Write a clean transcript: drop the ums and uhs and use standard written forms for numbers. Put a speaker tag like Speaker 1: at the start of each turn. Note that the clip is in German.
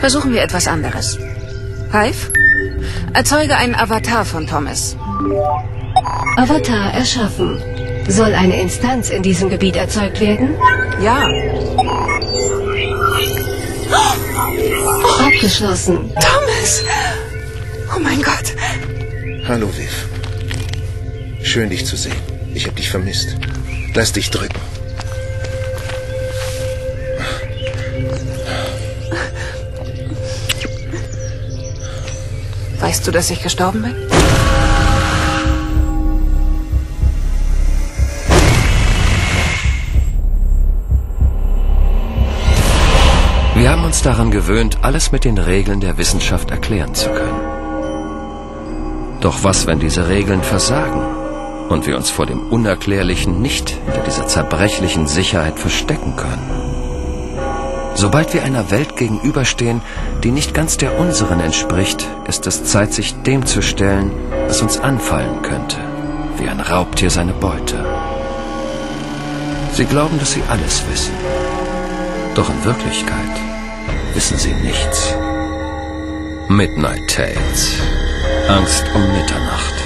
Speaker 1: Versuchen wir etwas anderes. Hive, erzeuge einen Avatar von Thomas.
Speaker 2: Avatar erschaffen. Soll eine Instanz in diesem Gebiet erzeugt werden?
Speaker 1: Ja.
Speaker 2: Abgeschlossen.
Speaker 1: Thomas! Oh mein Gott.
Speaker 3: Hallo, Viv. Schön, dich zu sehen. Ich habe dich vermisst. Lass dich drücken.
Speaker 1: Weißt du, dass ich gestorben bin?
Speaker 4: Wir haben uns daran gewöhnt, alles mit den Regeln der Wissenschaft erklären zu können. Doch was, wenn diese Regeln versagen und wir uns vor dem Unerklärlichen nicht hinter dieser zerbrechlichen Sicherheit verstecken können? Sobald wir einer Welt gegenüberstehen, die nicht ganz der unseren entspricht, ist es Zeit, sich dem zu stellen, was uns anfallen könnte, wie ein Raubtier seine Beute. Sie glauben, dass sie alles wissen. Doch in Wirklichkeit wissen sie nichts. Midnight Tales. Angst um Mitternacht.